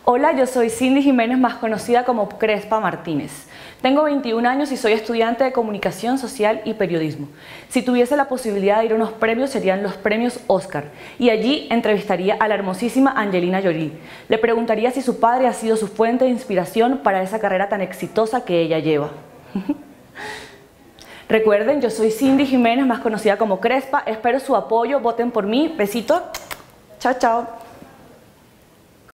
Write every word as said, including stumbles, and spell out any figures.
Hola, yo soy Cindy Jiménez, más conocida como Crespa Martínez. Tengo veintiún años y soy estudiante de Comunicación Social y Periodismo. Si tuviese la posibilidad de ir a unos premios, serían los premios Oscar. Y allí entrevistaría a la hermosísima Angelina Jolie. Le preguntaría si su padre ha sido su fuente de inspiración para esa carrera tan exitosa que ella lleva. Recuerden, yo soy Cindy Jiménez, más conocida como Crespa. Espero su apoyo, voten por mí. Besito. Chao, chao.